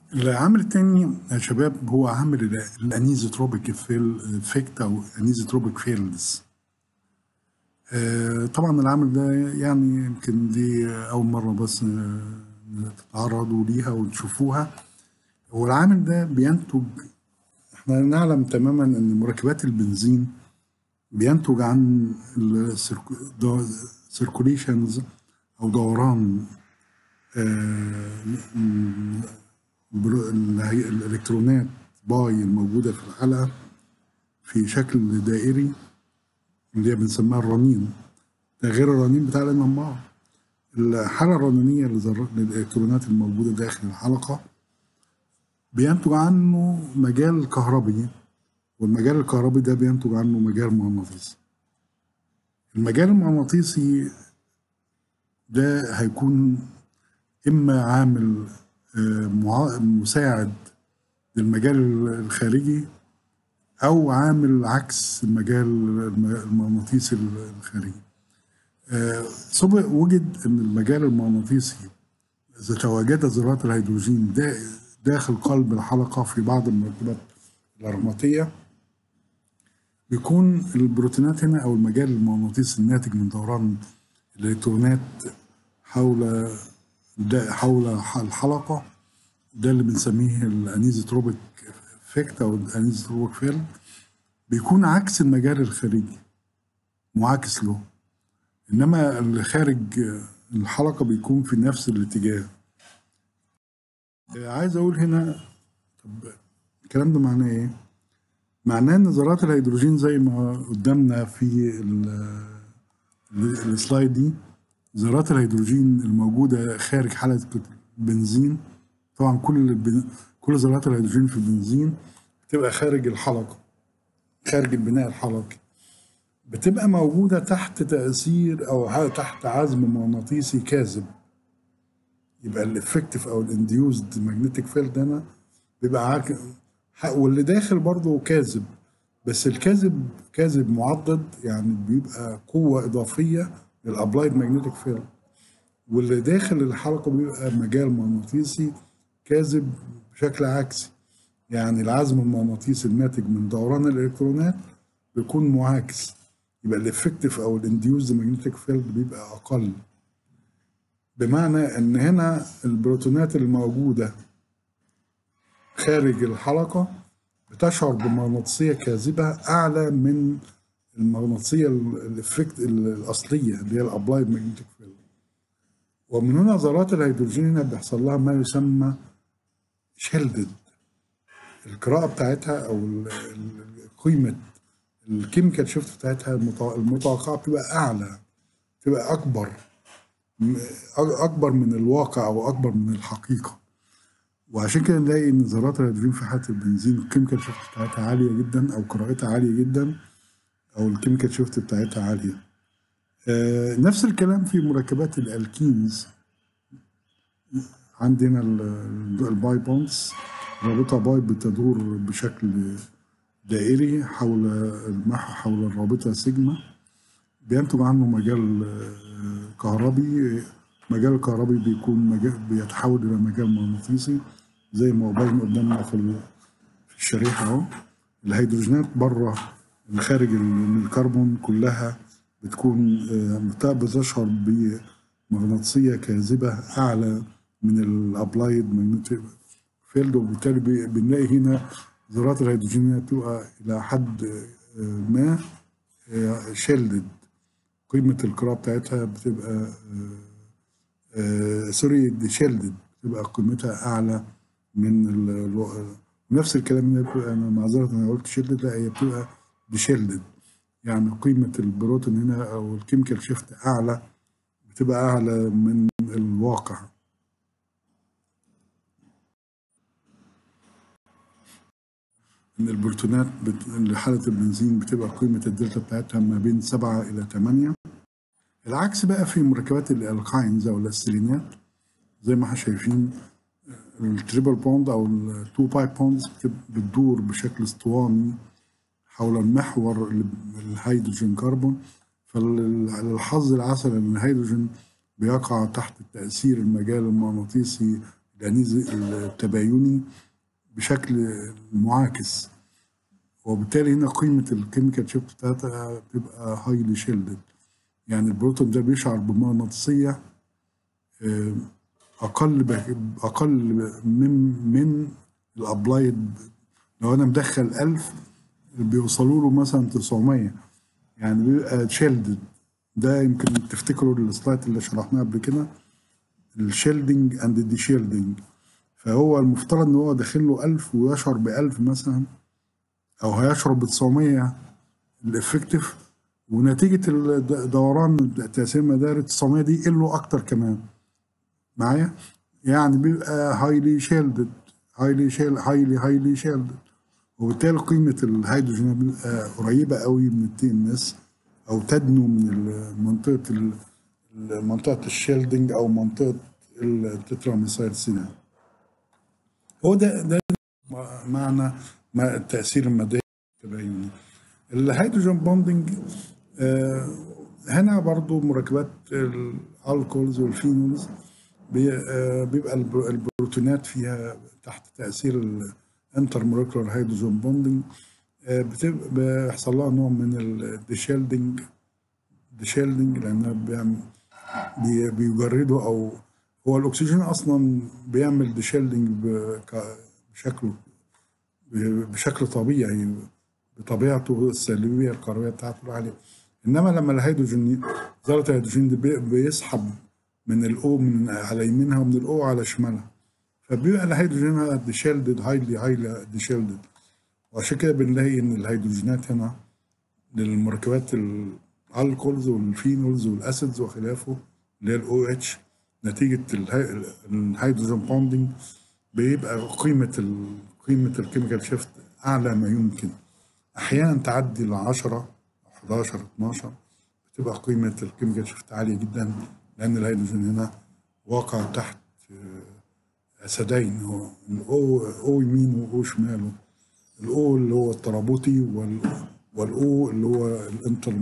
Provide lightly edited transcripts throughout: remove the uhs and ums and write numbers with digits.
العامل التاني يا شباب هو عامل الانيزوتروبيك افكت او انيزوتروبيك فيلدز. طبعا العامل ده يعني يمكن دي اول مره بس تتعرضوا ليها وتشوفوها. هو العامل ده بينتج، احنا نعلم تماما ان مركبات البنزين بينتج عن السيركوليشنز او دوران الالكترونات باي الموجوده في الحلقه في شكل دائري، اللي هي بنسميها الرنين. ده غير الرنين بتاع الانماط. الحالة الرنينية للإلكترونات الموجودة داخل الحلقة بينتج عنه مجال كهربي، والمجال الكهربي ده بينتج عنه مجال مغناطيسي. المجال المغناطيسي ده هيكون إما عامل مساعد للمجال الخارجي، أو عامل عكس المجال المغناطيسي الخارجي. وجد أن المجال المغناطيسي إذا تواجد ذرات الهيدروجين داخل قلب الحلقة في بعض المركبات الأرماتية، بيكون البروتونات هنا أو المجال المغناطيسي الناتج من دوران الإلكترونات حول الحلقة، ده اللي بنسميه الانيزوتروبيك افكت أو الانيزوتروبيك فيلد، بيكون عكس المجال الخارجي، معاكس له. إنما اللي خارج الحلقة بيكون في نفس الاتجاه. عايز أقول هنا، طب الكلام ده معناه إيه؟ معناه إن ذرات الهيدروجين زي ما قدامنا في السلايد دي، ذرات الهيدروجين الموجودة خارج حلقة البنزين، طبعا كل ذرات الهيدروجين في البنزين بتبقى خارج الحلقة، خارج البناء الحلقي، بتبقى موجودة تحت تأثير أو تحت عزم مغناطيسي كاذب. يبقى الافكتيف او الانديوزد ماجنتيك فيلد هنا بيبقى واللي داخل برضه كاذب، بس الكاذب كاذب معضد، يعني بيبقى قوة إضافية للابلايد ماجنتيك فيلد. واللي داخل الحلقة بيبقى مجال مغناطيسي كاذب بشكل عكسي، يعني العزم المغناطيسي الناتج من دوران الإلكترونات بيكون معاكس. يبقى الافكتيف او الانديوزد ماجنتيك فيلد بيبقى أقل، بمعنى ان هنا البروتونات الموجودة خارج الحلقة بتشعر بمغناطيسية كاذبة اعلى من المغناطيسية الاصلية اللي هي الابلايد ماجنتيك فيلد. ومن هنا ذرات الهيدروجين هنا بيحصل لها ما يسمى شيلدد. القراءة بتاعتها او قيمة الكيميكال شيفت بتاعتها المتوقعة بتبقى اعلى، بتبقى اكبر من الواقع او اكبر من الحقيقه. وعشان كده نلاقي ان ذرات الهيدروجين في حاله البنزين الكيميكال شيفت بتاعتها عاليه جدا او قراءتها عاليه جدا، او الكيميكال شيفت بتاعتها عاليه. نفس الكلام في مركبات الالكينز. عندنا الباي بونز، رابطه باي بتدور بشكل دائري حول الرابطه سيجما، بينتج عنه مجال كهربي. مجال الكهربي بيكون بيتحول إلى مجال مغناطيسي زي ما باين قدامنا في الشريحة أهو. الهيدروجينات بره خارج الكربون كلها بتكون بتشعر بمغناطيسية كاذبة أعلى من الأبلايد ماجنتيك فيلد، وبالتالي بنلاقي هنا ذرات الهيدروجين بتبقى إلى حد ما شيلدد. قيمة القراءة بتاعتها بتبقى سوري ديشيلدد، بتبقى قيمتها أعلى من نفس الكلام اللي بتبقى، أنا معذرة أنا قلت شيلدد، لا هي بتبقى ديشيلدد، يعني قيمة البروتون هنا أو الكيميكال شيفت أعلى، بتبقى أعلى من الواقع. إن البروتونات لحالة البنزين بتبقى قيمة الدلتا بتاعتها ما بين 7 إلى 8. العكس بقى في مركبات الالكاينز او الاسيلينات، زي ما احنا شايفين التريبل بوند او التو باي بوندز بتدور بشكل اسطواني حول المحور الهيدروجين كربون. فالحظ العسل ان الهيدروجين بيقع تحت تأثير المجال المغناطيسي الانيز التبايني بشكل معاكس، وبالتالي هنا قيمة الكيميكال شيفت بتاعتها بتبقى هايلي شيلدد. يعني البروتون ده بيشعر بمغناطيسية أقل من الأبلايد. لو أنا مدخل 1000 بيوصلوا له مثلا 900، يعني بيبقى شيلدد. ده يمكن تفتكروا السلايد اللي شرحناه قبل كده، الشيلدنج اند دي شيلدنج. فهو المفترض ان هو داخل له 1000 ويشعر ب 1000 مثلا، او هيشعر ب 900 الافكتيف، ونتيجه دوران تاثير مدار 900 دي يقلوا اكتر كمان معايا. يعني بيبقى هايلي شيلدد، هايلي شيلدد، وبالتالي قيمه الهيدروجين بيبقى قريبه قوي من التي ام اس، او تدنو من منطقه الشيلدنج او منطقه التتراميثايل سينان. هو ده معنى التاثير المادي التبايني. الهيدروجين بوندنج هنا برضو مركبات الالكولز والفينولز بيبقى البروتونات فيها تحت تاثير الانتر مولكيولار هيدروجين بوندنج، بيحصل لها نوع من الديشيلدنج لانها بيجردوا، او هو الاكسجين اصلا بيعمل ديشيلدنج بشكل طبيعي بطبيعته السلبيه الكهربائيه بتاعته عاليه. انما لما الهيدروجين ذره الهيدروجين دي بيسحب من الاو من على يمينها ومن الاو على شمالها، فبيبقى الهيدروجين ديشيلدد هايلي ديشيلدد. وعشان كده بنلاقي ان الهيدروجينات هنا للمركبات الالكولز والفينولز والاسيدز وخلافه اللي هي الاو اتش، نتيجه الهيدروجين بوندنج بيبقى قيمه الكيميكال شيفت اعلى ما يمكن، احيانا تعدي ل 10 11 12، بتبقى قيمه الكيميكال شيفت عاليه جدا، لان الهيدروجين هنا واقع تحت اسدين، هو الاو يمين واو شماله، الاو اللي هو الترابطي والاو اللي هو الانتر.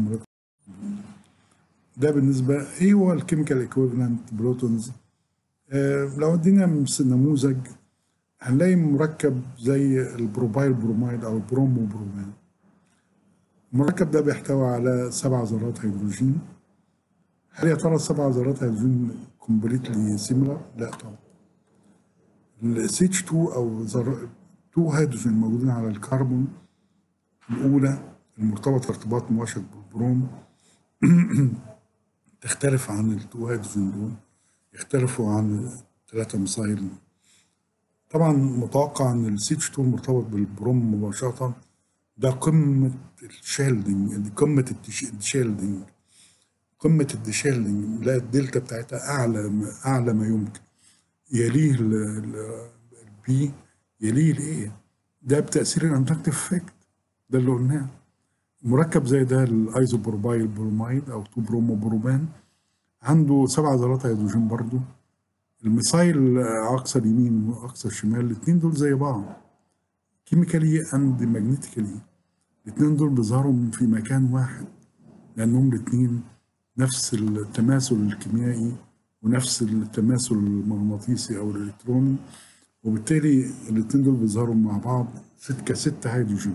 ده بالنسبه ايه هو الكيميكال ايكويفالنت بروتونز. لو ادينا نموذج هنلاقي مركب زي البروبايل بروميد او البرومو بروميد. المركب ده بيحتوي على 7 ذرات هيدروجين. هل يا ترى 7 ذرات هيدروجين كومبليتلي سيميلر؟ لا طبعا. ال CH2 او 2 هيدروجين موجودين على الكربون الاولى المرتبطه ارتباط مباشر بالبروم تختلف عن التو هيدروجين دول، يختلفوا عن 3 ميثايل. طبعا متوقع ان ال CH2 المرتبط بالبروم مباشره ده قمه الشيلدنج، دي قمه الديشيلدنج، لا الدلتا بتاعتها اعلى ما يمكن، يليه البي، يليه الايه، ده بتاثير الانتراكتيف افكت، ده اللي قلناه. مركب زي ده الايزوبروبايل بروميد او 2 برومو بروبان عنده 7 ذرات هيدروجين برضو. الميثايل اقصى اليمين واقصى الشمال الاثنين دول زي بعض كيميكالي اند ماجنتيكالي، الاثنين دول بيظهروا في مكان واحد لانهم الاثنين نفس التماثل الكيميائي ونفس التماثل المغناطيسي او الالكتروني، وبالتالي الاثنين دول بيظهروا مع بعض كستة هيدروجين.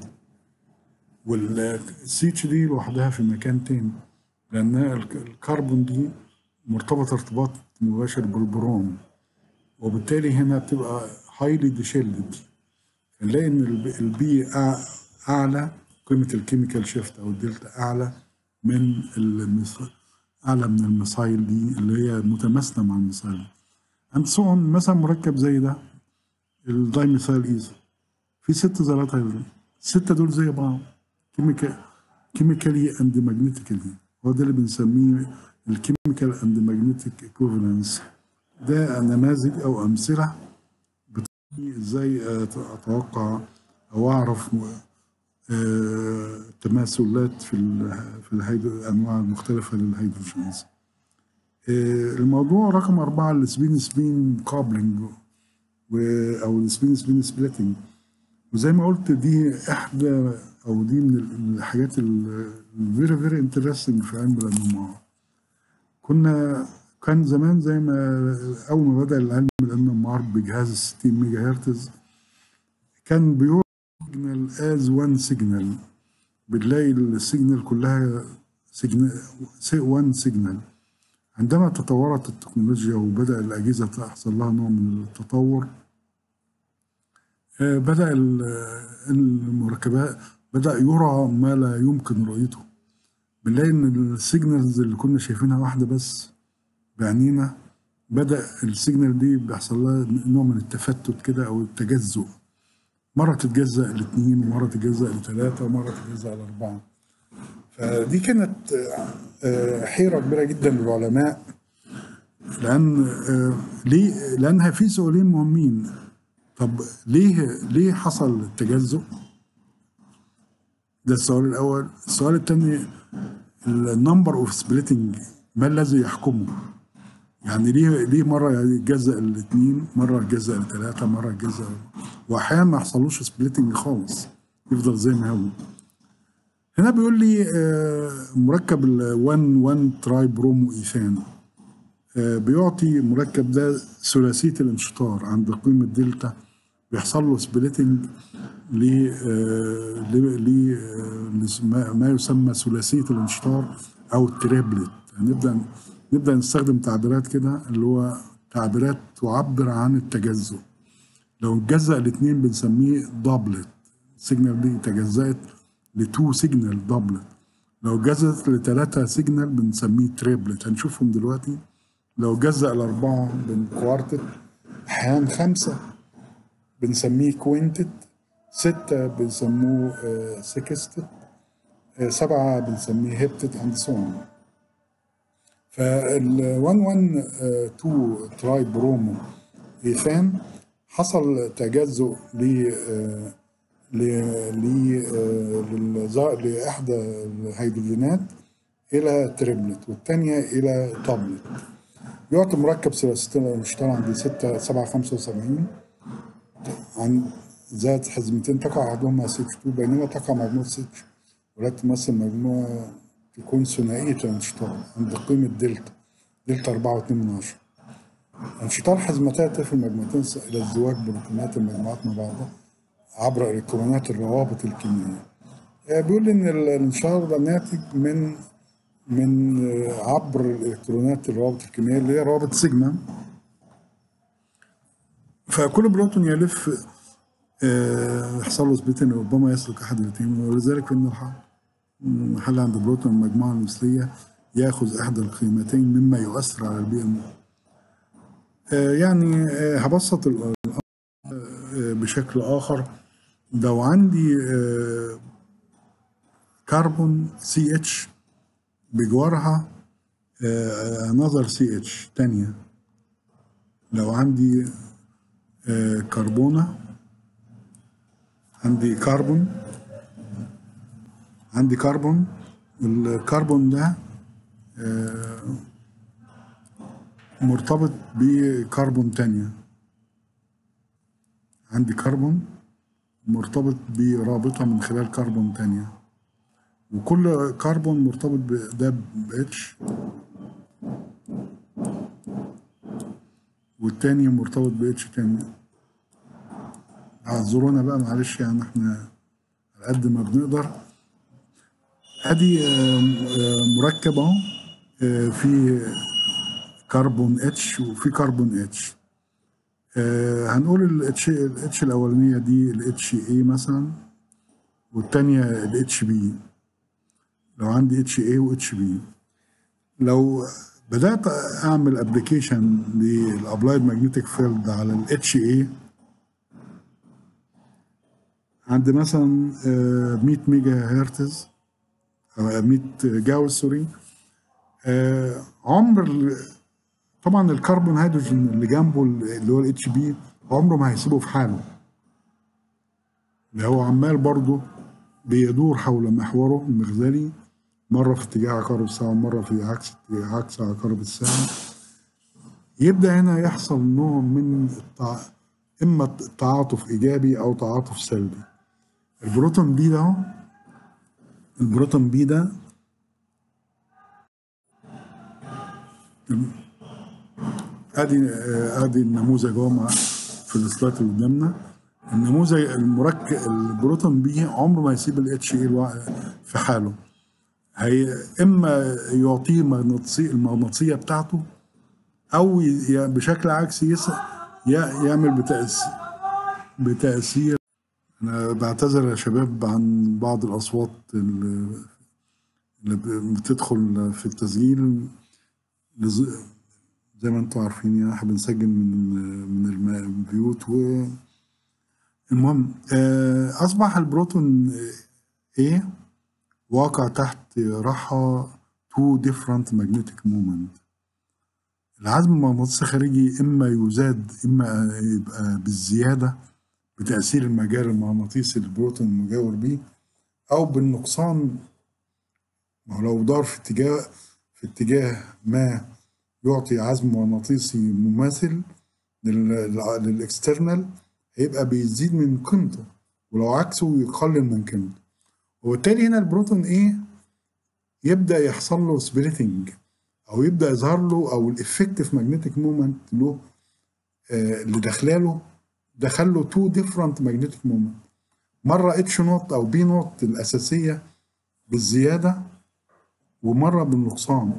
والسي اتش دي لوحدها في مكان تاني لان الكربون دي مرتبطه ارتباط مباشر بالبروم، وبالتالي هنا بتبقى هايلي ديشيلدد. نلاقي ان البي اعلى، قيمه الكيميكال شيفت او الدلتا من اعلى من الميثايل دي اللي هي متماثله مع الميثايل. اند سو مثلا مركب زي ده الدايميثايل ايثر في 6 ذرات هيدروجين، 6 دول زي بعض كيميكالي اند ماجنتيكالي، هو ده اللي بنسميه الكيميكال اند ماجنتيك ايكوفالنس. ده نماذج او امثله بتقولي ازاي اتوقع او اعرف تماثلات في الانواع المختلفه للهيدروجينز. الموضوع رقم 4 السبين كابلنج او السبين سبليتنج، وزي ما قلت دي احدى او دي من الحاجات الفيري انترستنج في علم الانواع. كان زمان زي ما اول ما بدأ العلم الNMR بجهاز 60 ميجا هرتز كان بيقول سيجنال از وان سيجنال، بنلاقي السيجنال كلها سيجنال وان سيجنال. عندما تطورت التكنولوجيا وبدأ الأجهزة تحصل لها نوع من التطور، بدأ المركبات بدأ يرى ما لا يمكن رؤيته. بنلاقي إن السيجنالز اللي كنا شايفينها واحدة بس بعينينا، بدأ السيجنال دي بيحصل لها نوع من التفتت كده أو التجزؤ، مرة تتجزأ لاتنين ومرة تتجزأ لتلاتة ومرة تتجزأ لأربعة. فدي كانت حيرة كبيرة جدا للعلماء، لأن لأنها في سؤالين مهمين. طب ليه حصل التجزؤ؟ ده السؤال الأول. السؤال الثاني، النمبر اوف سبليتنج، ما الذي يحكمه؟ يعني ليه مرة يتجزأ الاثنين، مرة يتجزأ لثلاثة، مرة يتجزأ، وأحيانا ما يحصلوش سبليتنج خالص، يفضل زي ما هو. هنا بيقول لي مركب ال 1 تراي برومو إيثان بيعطي مركب ده ثلاثية الانشطار عند قيمة دلتا، بيحصل له سبليتنج ما يسمى ثلاثية الانشطار أو التريبلت. نبدأ نستخدم تعبيرات كده اللي هو تعبيرات تعبر عن التجزؤ. لو اتجزأ الاثنين بنسميه دبلت، السيجنال دي تجزأت لتو سيجنال دبلت. لو اتجزأت لثلاثة سيجنال بنسميه تريبلت، هنشوفهم دلوقتي. لو اتجزأ لأربعة بنكوارتت، أحيانا خمسة بنسميه كوينتت، ستة بنسموه سكستت، سبعة بنسميه هيبتت اند سون. فال 112 تراي برومو إيثان حصل تجزؤ لإحدى الهيدروجينات إلى تريبلت والثانية إلى دبلت. يعطي مركب ثلاثي الانشطار عند 775 عن ذات حزمتين تقع أحدهما CH2، بينما تقع مجموعة CH ولا تمثل مجموعة تكون ثنائية الانشطار عند قيمة دلتا 4.2. انشطار حزمتها تفل مجموعتين إلى ازدواج بروتونات المجموعات مع بعضها عبر إلكترونات الروابط الكيميائية. بيقول إن الانشطار ده ناتج من عبر الإلكترونات الروابط الكيميائية اللي هي روابط سيجما. فكل بروتون يلف يحصل له سبليتنج، ربما يسلك أحد الاثنين، ولذلك فإن محل عند بروتون المجموعة المثلية يأخذ إحدى القيمتين مما يؤثر على البيئة المحيطة. يعني هبسط الأمر بشكل آخر. لو عندي كربون CH بجوارها نظر CH تانية، لو عندي كربونة، عندي كربون، الكربون ده مرتبط بكربون تانية، عندي كربون مرتبط برابطة من خلال كربون تانية، وكل كربون مرتبط ده بإتش والتاني مرتبط بإتش تاني. اعذرونا بقى معلش، يعني احنا على قد ما بنقدر. ادي مركب اهو في كربون اتش وفي كربون اتش. هنقول الاتش الاولانيه دي الاتش اي مثلا، والتانيه الاتش بي. لو عندي اتش اي واتش بي، لو بدات اعمل ابلكيشن للابلايد ماجنتيك فيلد على الاتش اي، عندي مثلا 100 ميجا هرتز او 100 جاوس سوري. عمر طبعا الكربون هيدروجين اللي جنبه اللي هو الاتش بي عمره ما هيسيبه في حاله، اللي هو عمال برضه بيدور حول محوره المغزلي، مره في اتجاه عقارب الساعه ومره في عكس عقارب الساعه. يبدا هنا يحصل نوع من اما تعاطف ايجابي او تعاطف سلبي. البروتون بي ده ادي النموذج اهو في السلايد اللي قدامنا. النموذج المركب البروتون بي عمره ما يسيب الاتش اي في حاله. هي اما يعطيه المغناطيسيه بتاعته، او بشكل عكسي يعمل بتاثير. انا بعتذر يا شباب عن بعض الاصوات اللي بتدخل في التسجيل. زي ما انتم عارفين يعني احنا بنسجل من البيوت. المهم اصبح البروتون ايه واقع تحت راحة two different magnetic moment. العزم المغناطيسي الخارجي اما يزاد اما يبقى بالزيادة بتأثير المجال المغناطيسي للبروتون المجاور بيه، او بالنقصان. ما هو لو دار في اتجاه ما يعطي عزم مغناطيسي مماثل للاكسترنال، هيبقى بيزيد من قيمته، ولو عكسه يقلل من قيمته. وبالتالي هنا البروتون ايه يبدا يحصل له سبليتنج، او يبدا يظهر له، او الافكتيف ماجنتيك مومنت له اللي داخله دخل له تو ديفرنت ماجنتيك مومنت، مره اتش نوت او بي نوت الاساسيه بالزياده، ومره بالنقصان.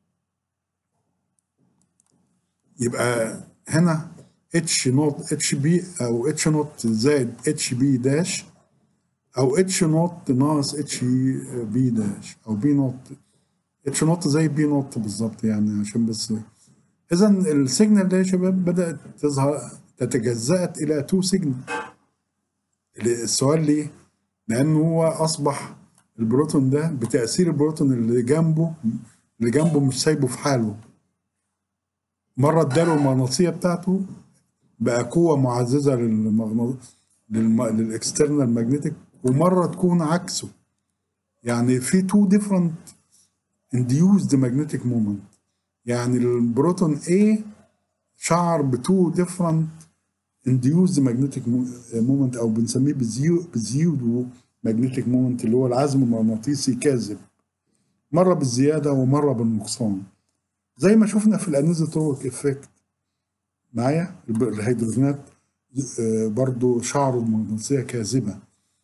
يبقى هنا اتش نوت اتش بي، او اتش نوت زائد اتش بي داش، او اتش نوت ناقص اتش بي داش، او بي نوت اتش نوت زي بي نوت بالظبط يعني عشان بس. اذا السيجنال ده يا شباب بدات تظهر تتجزأت الى تو سيجنال. السؤال ليه؟ لانه هو اصبح البروتون ده بتاثير البروتون اللي جنبه مش سايبه في حاله. مره اداله المغناطيسيه بتاعته بقى قوه معززه للاكسترنال ماجنتيك، ومره تكون عكسه. يعني في تو ديفرنت induced magnetic moment. يعني البروتون A شعر بتو ديفرنت induced magnetic moment، او بنسميه بزيودو magnetic moment، اللي هو العزم المغناطيسي كاذب، مره بالزياده ومره بالنقصان، زي ما شفنا في الانيزوتروبيك افكت معايا. الهيدروجينات برضو شعروا بمغناطيسيه كاذبه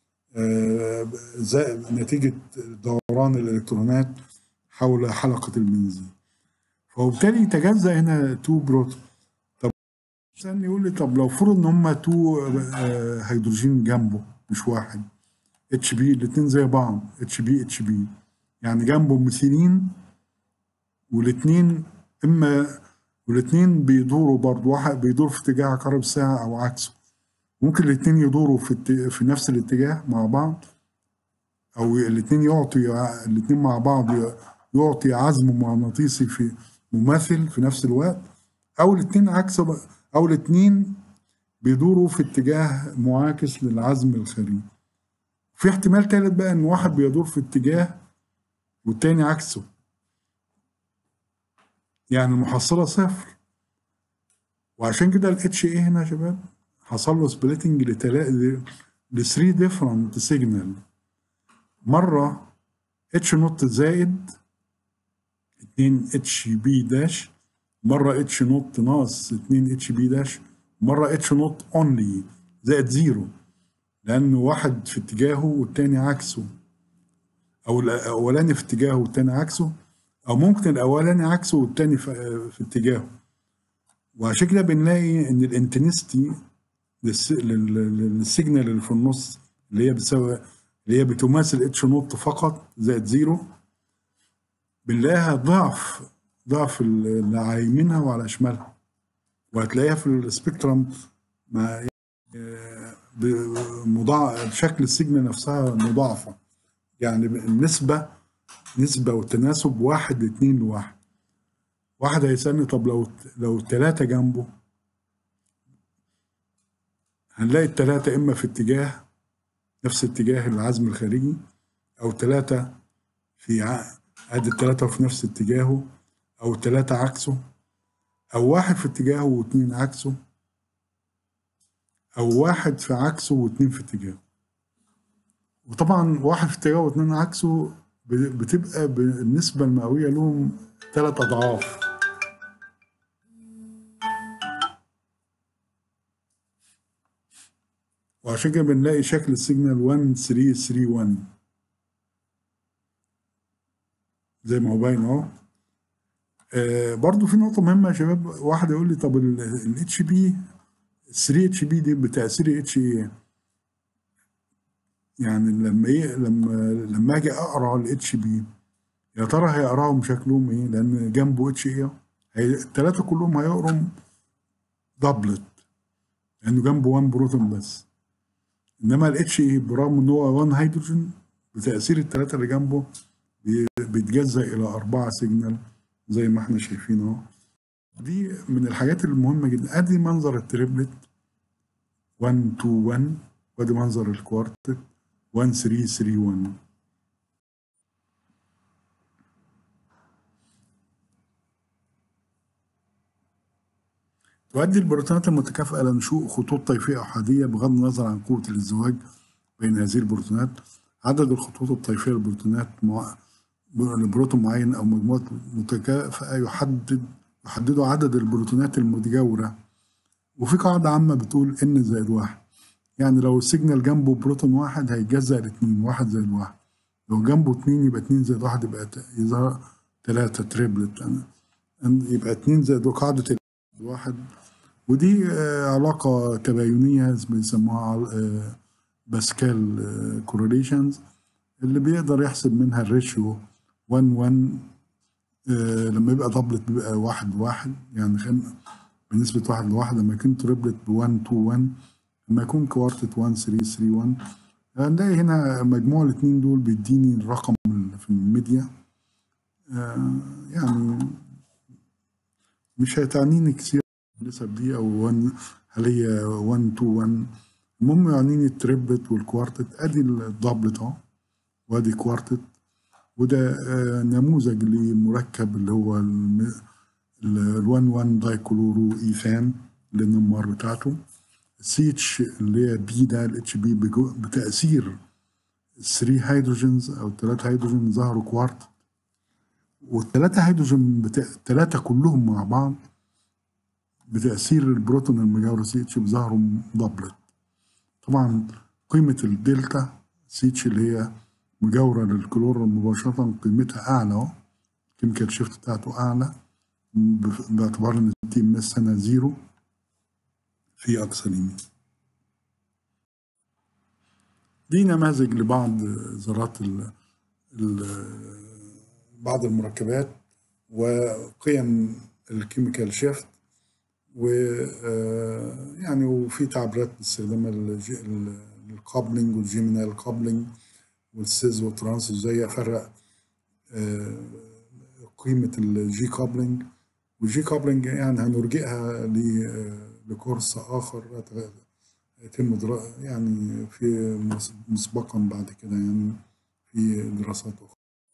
نتيجه دوران الالكترونات حول حلقه البنزين. فبالتالي يتجزأ هنا تو بروتون. طب استنى يقول لي، طب لو فرض ان هما تو هيدروجين جنبه مش واحد، اتش بي الاثنين زي بعض، اتش بي يعني جنبه ميثيلين، والاثنين بيدوروا برضه، واحد بيدور في اتجاه عقارب الساعة او عكسه. ممكن الاثنين يدوروا في نفس الاتجاه مع بعض، او الاثنين مع بعض يعطي عزم مغناطيسي مماثل في نفس الوقت، او الاثنين عكس، او الاثنين بيدوروا في اتجاه معاكس للعزم الخارجي. في احتمال ثالث بقى ان واحد بيدور في اتجاه والتاني عكسه، يعني المحصله صفر. وعشان كده الاتش ايه هنا يا شباب حصل له سبليتنج ل 3 ديفرنت سيجنال. مره اتش نوت زائد 2 اتش بي داش، مره اتش نوت ناقص 2 اتش بي داش، مره اتش نوت اونلي زائد زيرو، لأن واحد في اتجاهه والتاني عكسه، أو الأولاني في اتجاهه والتاني عكسه، أو ممكن الأولاني عكسه والتاني في اتجاهه. وعشان كده بنلاقي إن الانتنستي للسيجنال اللي في النص اللي هي بتماثل اتش نوت فقط زائد زيرو، بنلاقيها ضعف اللي على يمينها وعلى شمالها، وهتلاقيها في السبيكترم مع شكل السيجنال نفسها مضاعفة. يعني النسبة والتناسب 1:2. واحد هيسألني طب لو التلاتة جنبه، هنلاقي التلاتة إما في نفس اتجاه العزم الخارجي، أو تلاتة ادي التلاتة في نفس اتجاهه، أو التلاتة عكسه، أو واحد في اتجاهه واتنين عكسه، أو واحد في عكسه واتنين في اتجاهه. وطبعا واحد في اتجاهه واتنين عكسه بتبقى بالنسبة المئوية لهم 3 أضعاف. وعشان كده بنلاقي شكل السيجنال 1 3 3 1 زي ما هو باين اهو. برضو في نقطة مهمة يا شباب، واحد يقول لي طب الاتش بي 3 اتش بي دي بتأثير اتش ايه؟ يعني لما ايه، لما اجي اقرا الاتش بي، يا ترى هيقراهم شكلهم ايه؟ لان جنبه اتش ايه، الثلاثة كلهم هيقروا دبلت لانه جنبه 1 بروتون بس. انما الاتش ايه برغم ان هو 1 هيدروجين، بتأثير الثلاثة اللي جنبه بيتجزأ الى 4 سيجنال زي ما احنا شايفين اهو. دي من الحاجات المهمة جدا. ادي منظر التريبلت 1 2 1، وادي منظر الكوارتت 1 3 3 1. تؤدي البروتونات المتكافئة إلى نشوء خطوط طيفية أحادية بغض النظر عن قوة الازدواج بين هذه البروتونات. عدد الخطوط الطيفية للبروتونات لبروتون معين أو مجموعة متكافئة يحددوا عدد البروتونات المتجاورة. وفي قاعدة عامة بتقول N زائد 1، يعني لو السيجنال جنبه بروتون واحد هيتجزأ لاتنين، 1 زائد 1. لو جنبه 2 يبقى 2 زائد 1 يبقى يظهر 3 تريبلت، يبقى 2 زائد قاعدة الواحد. ودي علاقة تباينية بيسموها باسكال كورليشنز، اللي بيقدر يحسب منها الريشيو 1 1. لما يبقى دبلت بيبقى 1 1، يعني بنسبة 1 ل1. لما يكون تريبلت ب 1 2 1، لما يكون كوارتت 1 3 3 1. هنلاقي هنا مجموع الاثنين دول بيديني الرقم في الميديا. يعني مش هتعنيني كتير النسب دي او 1 هل هي 1 2 1. المهم يعنيني التريبلت والكوارتت. ادي الدبلت اهو، وادي كوارتت. وده نموذج لمركب اللي هو ال 1 1 دايكلورو ايثان للنمار بتاعته. السي اتش اللي هي بي، ده الاتش بي بتأثير 3 هيدروجينز او 3 هيدروجين ظهروا كوارت، والثلاثة هيدروجين الثلاثة كلهم مع بعض بتأثير البروتون المجاور سي اتش بظهروا دبلت. طبعا قيمة الدلتا سي اتش اللي هي مجاورة للكلور مباشرة قيمتها أعلى أهو، الكيميكال شيفت بتاعته أعلى باعتبار إن التي ام اس هنا زيرو في أقصى اليمين. دي نماذج لبعض ذرات بعض المركبات وقيم الكيميكال شيفت، ويعني وفي تعبيرات باستخدام الكابلنج والجيمينال كابلنج والسيز والترانس، ازاي افرق قيمة الجي كابلنج والجي كابلنج. يعني هنرجئها لكورس آخر يتم يعني في مسبقا بعد كده، يعني في دراسات أخرى.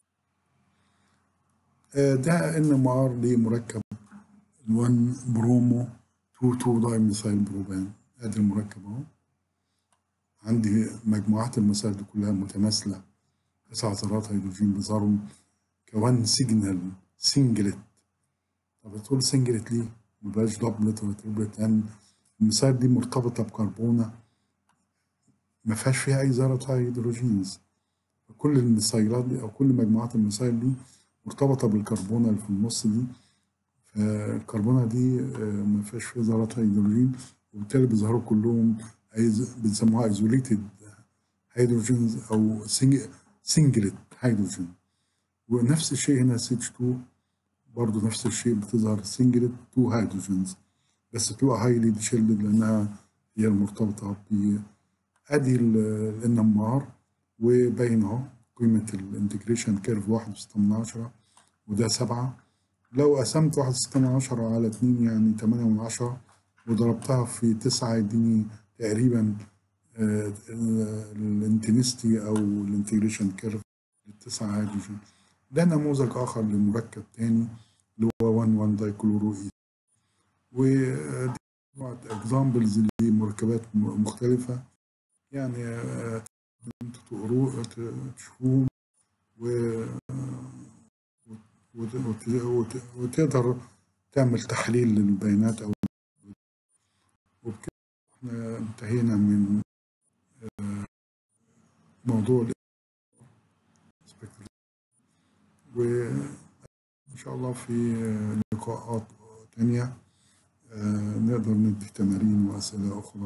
ده ان ام ار لمركب 1 برومو 2 2 داي ميثايل بروبان. ادي المركب اهو، عندي مجموعات المسائل دي كلها متماثله، 9 ذرات هيدروجين بيظهروا كوان سيجنال سنجلت. طب بتقول سنجلت ليه؟ مبقاش دبلت ولا تربلت؟ لان المسائل دي مرتبطه بكربونه ما فيهاش فيها اي ذره هيدروجينز. كل المسيلات دي او كل مجموعات المسائل دي مرتبطه بالكربونه اللي في النص دي، فالكربونه دي ما فيهاش فيها ذرات هيدروجين، وبالتالي بيظهروا كلهم بنسموها ايزوليتد هيدروجينز او سنجلت هيدروجين. ونفس الشيء هنا سي اتش 2 برضه نفس الشيء، بتظهر سنجلت 2 هيدروجينز بس بتبقى هايلي ديشيلدد لانها هي المرتبطه ب. ادي الان ام ار وباين اهو قيمه الانتجريشن كيرف 1.6، وده 7. لو قسمت 1.6 على 2 يعني 8، وضربتها في 9 يديني تقريبا الانتنستي او الانتجريشن كيرف للتسعة هيدروجين. ده نموذج اخر لمركب تاني اللي هو 1 1 دايكلورو اي. ودي مجموعة اكزامبلز لمركبات مختلفة، يعني انتوا تقروا تشوفوهم وتقدر تعمل تحليل للبيانات. او وبكده احنا انتهينا من موضوع وإن شاء الله في لقاءات تانية نقدر ندي تمارين وأسئلة أخرى